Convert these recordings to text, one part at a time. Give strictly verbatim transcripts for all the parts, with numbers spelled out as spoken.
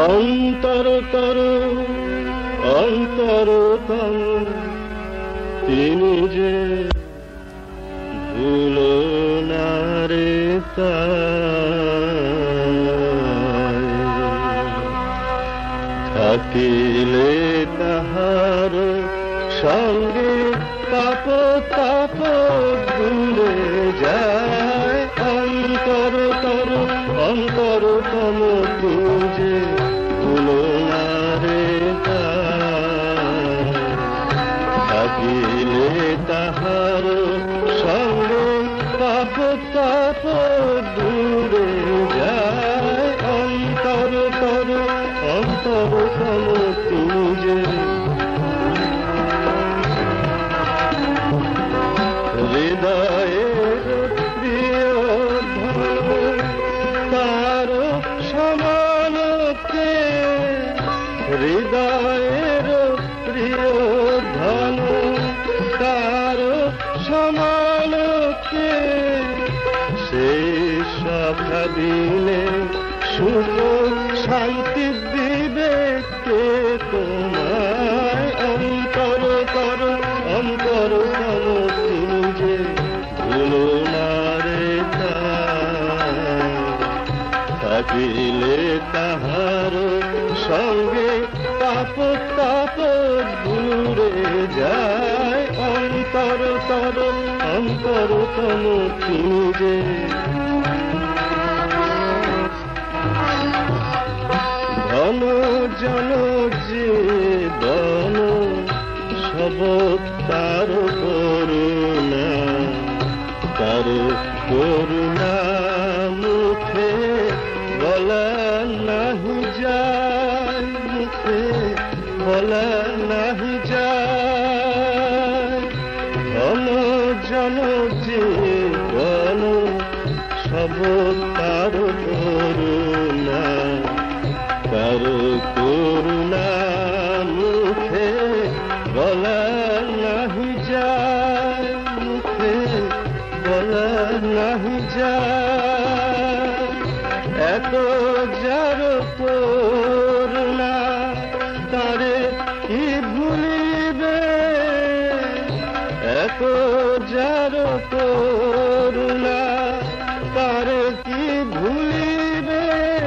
অন্তরতর অন্তরতম তিনি যে ভুলো না রে থাকিলে তাহার সঙ্গে পাপ তাপ ভুলে যায় অন্তরতর অন্তরতম তিনি যে ভুলো না রে থাকিলে তাহার সঙ্গে পাপ তাপ দূরে যায় অন্তরতর অন্তরতম তিনি যে হৃদয়ের প্রিয় ধন তার সমানকে হৃদয়ের প্রিয় ধন তার সমানকে সেই সখা দিলে সুখ শান্তি দিবে কে তোমায় অন্তর কর অন্তর কর তিনি যে ভুলো না রে থাকিলে তাহার সঙ্গে পাপ তাপ দূরে যায় অন্তর তর অন্তর তম তিনি যে ধন জন জীবন সব তার করুণা তার করুণা মুখে বলা নাহি যায় মুখে বলা নাহি যায় ধন জন জীবন সব তার করুণা তার করুণা মুখে বলা নাহি যায় মুখে বলা নাহি যায় এত যার করুণা তারে কি ভুলিবে এত যার করুণা তারে কি ভুলিবে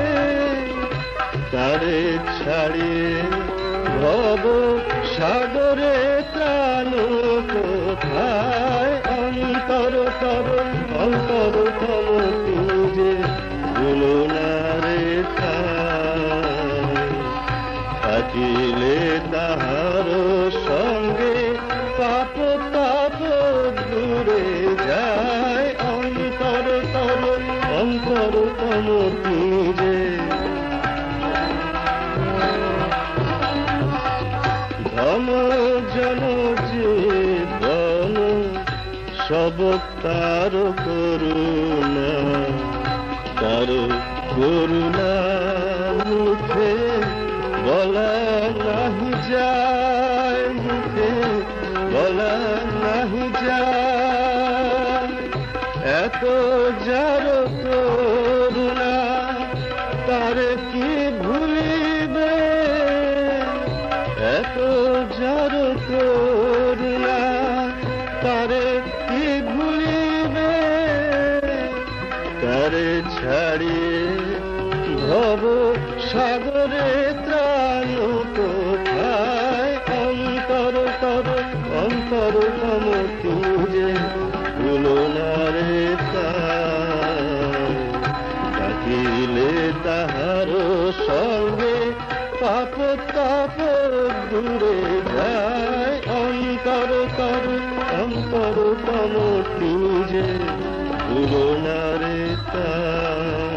তারে ছাড়িয়ে ভব সাগরে ত্রাণ কোথায় অন্তর তর অন্তর তর তিনি যে ভুলো না রে থাকিলে তাহার সঙ্গে পাপ তাপ দূরে যায় অন্তর তর অন্তর তম তিনি যে ধন জন জীবন সব তার করুণা তার করুণা মুখে বলা নাহি যায় মুখে বলা নাহি যায় এত যার করুণা তারে কি ভুলিবে এত যার করুণা তারে কি ভুলিবে তারে ছাড়িয়ে ভব সাগরে ত্রাণ কোথায় অন্তর তর অন্তর তম তিনি যে ভুলো না রে থাকিলে তাহার সঙ্গে পাপ তাপ দূরে যায় অন্তর তর অন্তর তম তিনি যে ভুলো না রে